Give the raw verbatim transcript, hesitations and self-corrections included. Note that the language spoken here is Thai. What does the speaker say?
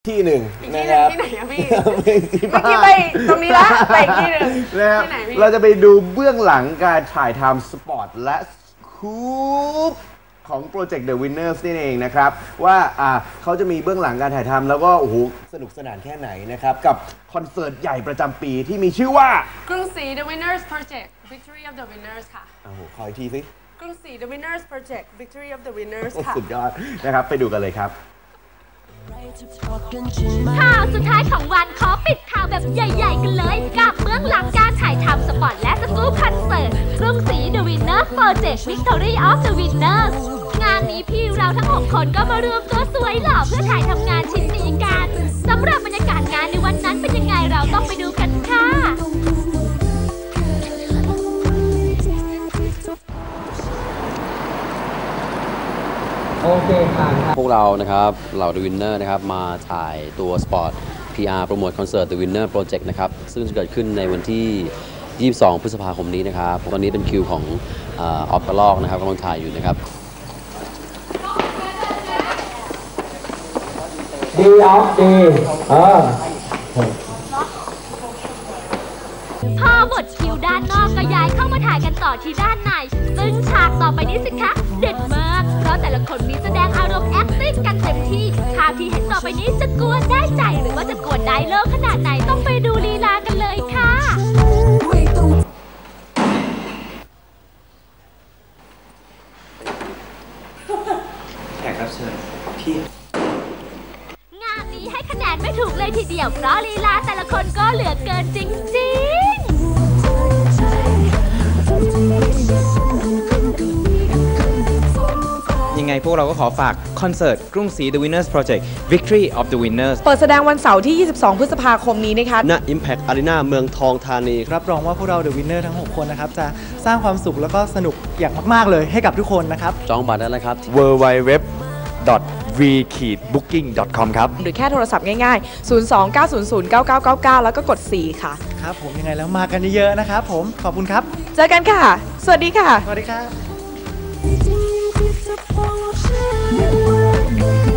ที่หนึ่งนะครับที่ไหนอะพี่เมื่อกี้ไปตรงนี้ละไปที่หนึ่งนะครับเราจะไปดูเบื้องหลังการถ่ายทำสปอร์ตและคูปของโปรเจกต์ The Winners นี่เองนะครับว่าอ่าเขาจะมีเบื้องหลังการถ่ายทำแล้วก็โอ้โหสนุกสนานแค่ไหนนะครับกับคอนเสิร์ตใหญ่ประจำปีที่มีชื่อว่ากรุงศรี The Winners Project Victory of the Winners ค่ะโอ้โหขออีกทีสิกรุงศรี The Winners Project Victory of the Winners ค่ะสุดยอดนะครับไปดูกันเลยครับข่าวสุดท้ายของวันขอปิดข่าวแบบใหญ่ๆกันเลยกับเบื้องหลังการถ่ายทำสปอตและสกู๊ปคอนเสิร์ตกรุงศรี The Winners Project Victory of the Winners งานนี้พี่เราทั้งหกคนก็มารวมตัวสวยหล่อเพื่อถ่ายทำงานชิ้นนี้กันสำหรับบรรยากาศงานในวันนั้นเป็นยังไงเราต้องไปดูกันค่ะโอเคค่ะพวกเรานะครับเหล่า The Winner นะครับมาถ่ายตัวสปอร์ต พี อาร์ โปรโมทคอนเสิร์ต The Winner Project นะครับซึ่งจะเกิดขึ้นในวันที่ ยี่สิบสอง พฤษภาคมนี้นะครับตอนนี้เป็นคิวของออฟกระลอกนะครับกำลังถ่ายอยู่นะครับดีออฟดีเออพอหมดคิวด้านนอกก็ย้ายเข้ามาถ่ายกันต่อที่ด้านในซึ่งฉากต่อไปนี้สิคะเด็ดมากเพราะแต่ละคนมีแสดงอารมณ์ acting กันเต็มที่ภาพที่เห็นต่อไปนี้จะกวนได้ใจหรือว่าจะกวนได้เลิกขนาดไหนต้องไปดูลีลากันเลยค่ะแขกรับเชิญพี่งานนี้ให้คะแนนไม่ถูกเลยทีเดียวเพราะลีลาแต่ละคนก็เหลือเกินจริงๆยังไงพวกเราก็ขอฝากคอนเสิร์ตกรุงศรี The Winners Project Victory of the Winners เปิดแสดงวันเสาร์ที่ ยี่สิบสอง พฤษภาคมนี้นะคะณ Impact Arena เมืองทองธานีรับรองว่าพวกเรา The Winner ทั้งหกคนนะครับจะสร้างความสุขแล้วก็สนุกอย่างมากๆเลยให้กับทุกคนนะครับจองบัตรได้แล้วครับดับเบิลยู ดับเบิลยู ดับเบิลยู ดอท วี บุ๊กกิ้ง ดอท คอม ครับหรือแค่โทรศัพท์ง่ายๆ ศูนย์ สอง เก้า ศูนย์ ศูนย์ เก้า เก้า เก้า เก้า แล้วก็กด สี่ ค่ะครับผมยังไงแล้วมากันเยอะๆนะครับผมขอบคุณครับเจอกันค่ะสวัสดีค่ะสวัสดีครับ